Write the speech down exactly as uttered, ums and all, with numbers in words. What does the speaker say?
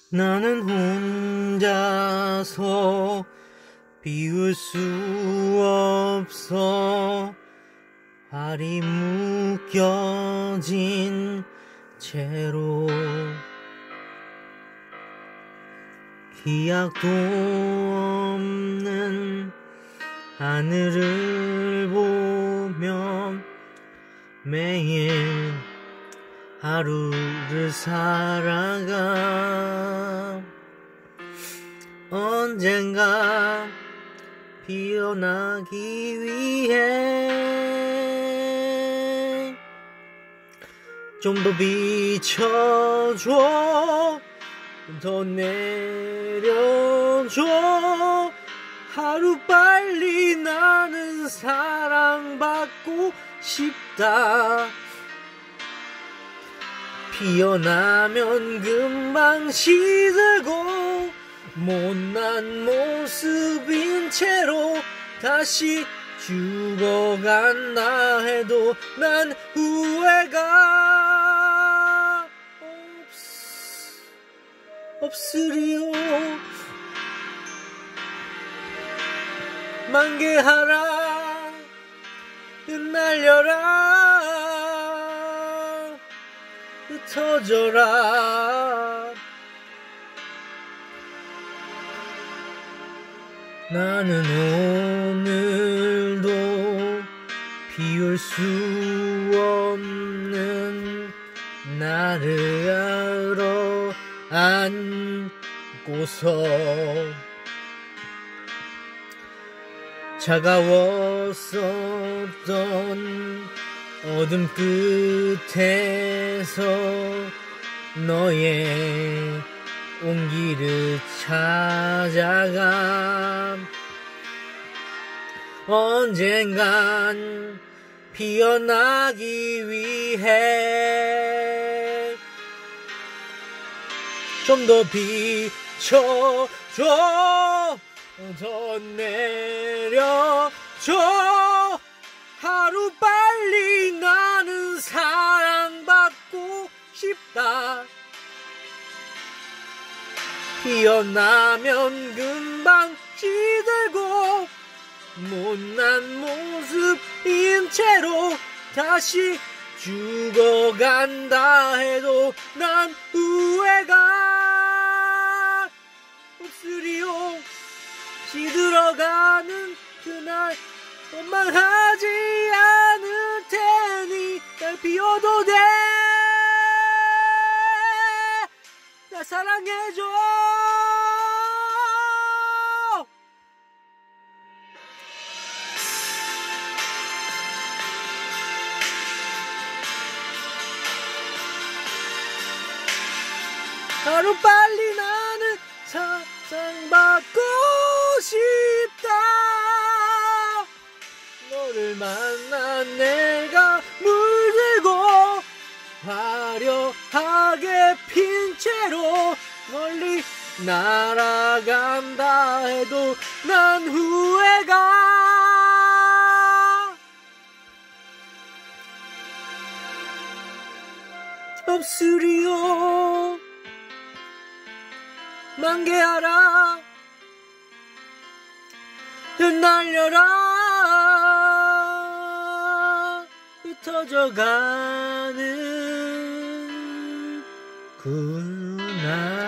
나는 혼자서 비울 수 없어 발이 묶여진 채로 기약도 없는 하늘을 보며 매일 하루를 살아가 언젠가 피어나기 위해 좀 더 비춰줘 더 내려줘 하루빨리 나는 사랑받고 싶다 피어나면 금방 시들고 못난 모습인 채로 다시 죽어간다 해도 난 후회가 없, 없으리요 만개하라 흩날려라 흩어져라 나는 오늘도 비울 수 없는 나를 안고서 차가웠었던 어둠 끝에서 너의 온기를 찾아가 언젠간 피어나기 위해 좀 더 비춰줘 더 내려줘 하루빨리 나는 사랑받고 싶다 피어나면 금방 시들고 못난 모습인 채로 다시 죽어간다 해도 난 후회가 없으리요 시들어가는 그날 원망하지 않을 테니 날 비워도 돼 날 사랑해줘 하루빨리 나는 사랑받고 싶다 너를 만난 내가 물들고 화려하게 핀 채로 멀리 날아간다 해도 난 후회가 없으리요 만개하라 흩날려라 흩어져가는 그날